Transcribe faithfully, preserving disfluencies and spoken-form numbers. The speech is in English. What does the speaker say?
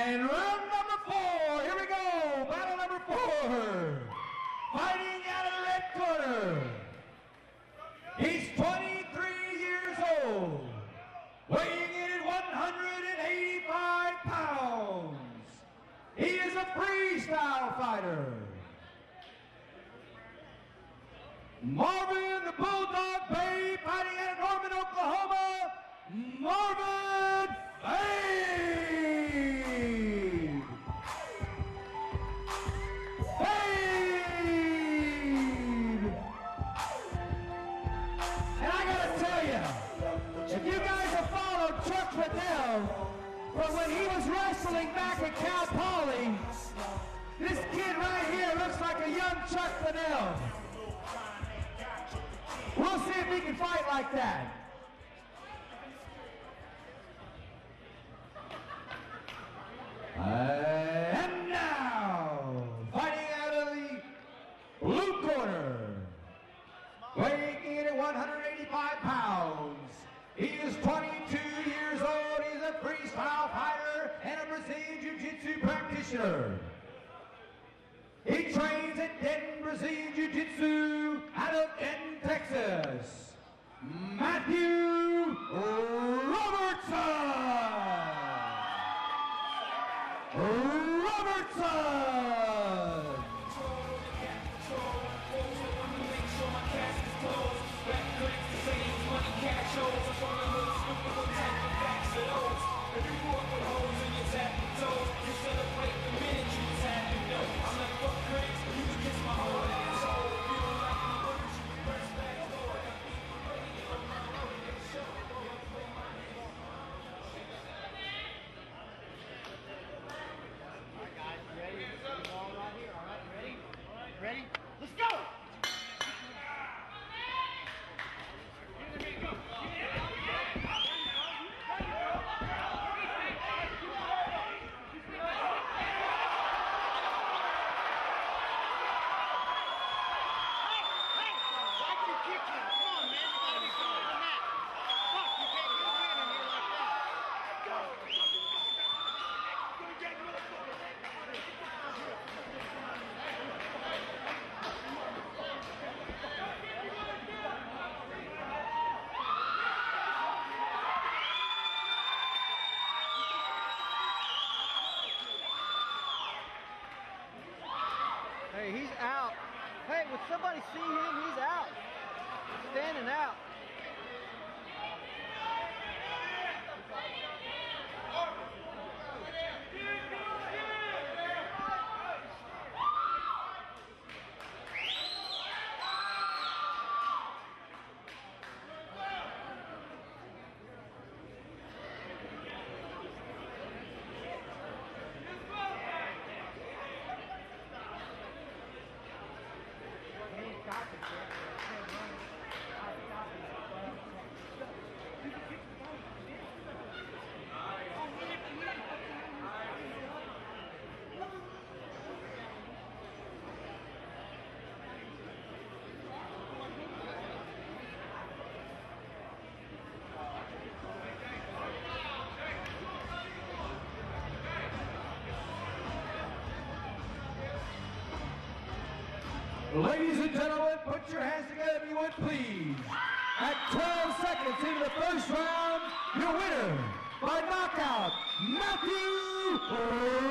And round number four, here we go, battle number four. Fighting out of the red corner. He's twenty-three years old, weighing in at one hundred eighty-five pounds. He is a freestyle fighter. Marvin the Bulldog Bay, fighting out of Norman, Oklahoma, Marvin Fade. Fade. And I gotta tell you, if you guys have followed Chuck Liddell from when he was wrestling back at Cal Poly, this kid right here looks like a young Chuck Liddell. We'll see if he can fight like that. And now, fighting out of the blue corner, weighing in at one hundred eighty-five pounds. He is twenty-two years old. He's a freestyle fighter and a Brazilian Jiu-Jitsu practitioner. He trains at Denton Brazilian Jiu-Jitsu out of Denton, Texas. Matthew Robertson! Robertson! Ready? Let's go! Hey, he's out. Hey, would somebody see him? He's out. Standing out. Ladies and gentlemen, put your hands together if you would, please. At twelve seconds into the first round, your winner by knockout, Matthew